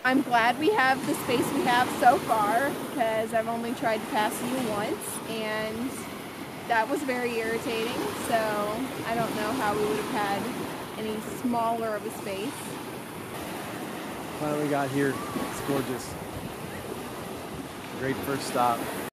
I'm glad we have the space we have so far, because I've only tried to pass you once, and that was very irritating, so I don't know how we would have had any smaller of a space. Finally got here. It's gorgeous. Great first stop.